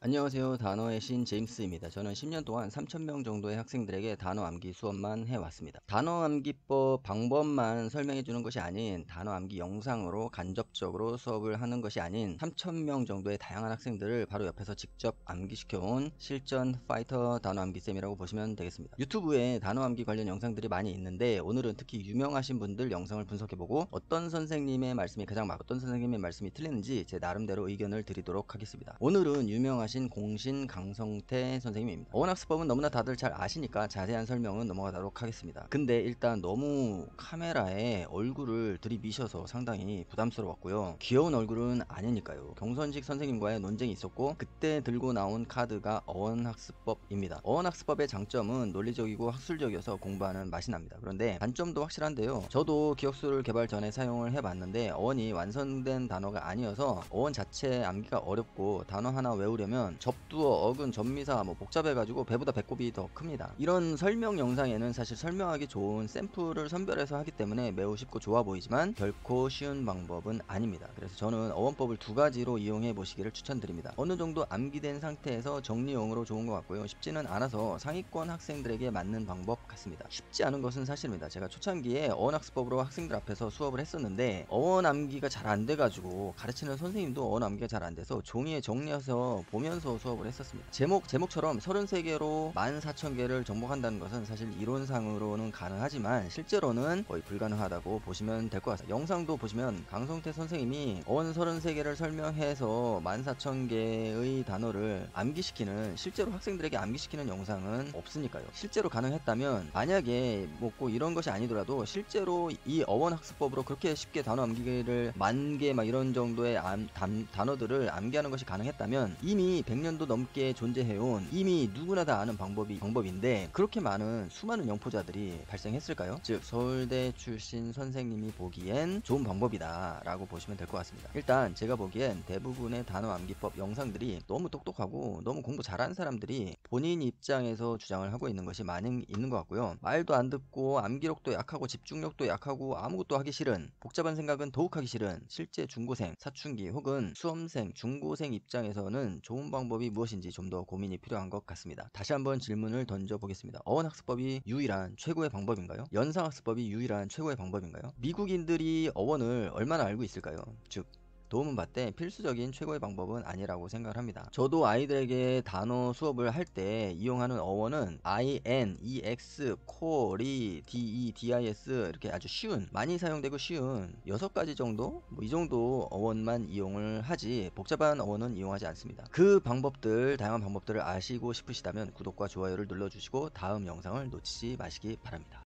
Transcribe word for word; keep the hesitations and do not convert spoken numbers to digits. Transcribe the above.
안녕하세요. 단어의 신 제임스입니다. 저는 십 년 동안 삼천 명 정도의 학생들에게 단어 암기 수업만 해왔습니다. 단어 암기법 방법만 설명해 주는 것이 아닌 단어 암기 영상으로 간접적으로 수업을 하는 것이 아닌 삼천 명 정도의 다양한 학생들을 바로 옆에서 직접 암기시켜온 실전 파이터 단어 암기쌤이라고 보시면 되겠습니다. 유튜브에 단어 암기 관련 영상들이 많이 있는데 오늘은 특히 유명하신 분들 영상을 분석해보고 어떤 선생님의 말씀이 가장 맞고 어떤 선생님의 말씀이 틀리는지 제 나름대로 의견을 드리도록 하겠습니다. 오늘은 유명하신 공신 강성태 선생님입니다. 어원학습법은 너무나 다들 잘 아시니까 자세한 설명은 넘어가도록 하겠습니다. 근데 일단 너무 카메라에 얼굴을 들이미셔서 상당히 부담스러웠고요. 귀여운 얼굴은 아니니까요. 경선식 선생님과의 논쟁이 있었고 그때 들고 나온 카드가 어원학습법입니다. 어원학습법의 장점은 논리적이고 학술적이어서 공부하는 맛이 납니다. 그런데 단점도 확실한데요. 저도 기억수를 개발 전에 사용을 해봤는데 어원이 완성된 단어가 아니어서 어원 자체 암기가 어렵고 단어 하나 외우려면 접두어, 어근, 접미사 뭐 복잡해가지고 배보다 배꼽이 더 큽니다. 이런 설명 영상에는 사실 설명하기 좋은 샘플을 선별해서 하기 때문에 매우 쉽고 좋아 보이지만 결코 쉬운 방법은 아닙니다. 그래서 저는 어원법을 두 가지로 이용해 보시기를 추천드립니다. 어느 정도 암기된 상태에서 정리용으로 좋은 것 같고요. 쉽지는 않아서 상위권 학생들에게 맞는 방법 같습니다. 쉽지 않은 것은 사실입니다. 제가 초창기에 어원학습법으로 학생들 앞에서 수업을 했었는데 어원 암기가 잘 안 돼가지고 가르치는 선생님도 어원 암기가 잘 안 돼서 종이에 정리해서 보면서 수업을 했었습니다. 제목, 제목처럼 서른세 개로 만 사천 개를 정복한다는 것은 사실 이론상으로는 가능하지만 실제로는 거의 불가능하다고 보시면 될 것 같습니다. 영상도 보시면 강성태 선생님이 어원 서른세 개를 설명해서 만 사천 개의 단어를 암기시키는, 실제로 학생들에게 암기시키는 영상은 없으니까요. 실제로 가능했다면, 만약에 뭐 꼭 이런 것이 아니더라도 실제로 이 어원학습법으로 그렇게 쉽게 단어 암기를 만 개 막 이런 정도의 암, 단, 단어들을 암기하는 것이 가능했다면 이미 백 년도 넘게 존재해온, 이미 누구나 다 아는 방법이 방법인데 그렇게 많은 수많은 영포자들이 발생했을까요? 즉 서울대 출신 선생님이 보기엔 좋은 방법이다 라고 보시면 될 것 같습니다. 일단 제가 보기엔 대부분의 단어 암기법 영상들이 너무 똑똑하고 너무 공부 잘하는 사람들이 본인 입장에서 주장을 하고 있는 것이 많이 있는 것 같고요. 말도 안 듣고 암기력도 약하고 집중력도 약하고 아무것도 하기 싫은, 복잡한 생각은 더욱 하기 싫은 실제 중고생, 사춘기 혹은 수험생, 중고생 입장에서는 좋은 방법이 무엇인지 좀 더 고민이 필요한 것 같습니다. 다시 한번 질문을 던져보겠습니다. 어원학습법이 유일한 최고의 방법인가요? 연상학습법이 유일한 최고의 방법인가요? 미국인들이 어원을 얼마나 알고 있을까요? 즉 도움은 받되 필수적인 최고의 방법은 아니라고 생각을 합니다. 저도 아이들에게 단어 수업을 할 때 이용하는 어원은 I, N, E, X, 콜이, D, E, D, I, S 이렇게 아주 쉬운, 많이 사용되고 쉬운 여섯 가지 정도? 뭐 이 정도 어원만 이용을 하지 복잡한 어원은 이용하지 않습니다. 그 방법들, 다양한 방법들을 아시고 싶으시다면 구독과 좋아요를 눌러주시고 다음 영상을 놓치지 마시기 바랍니다.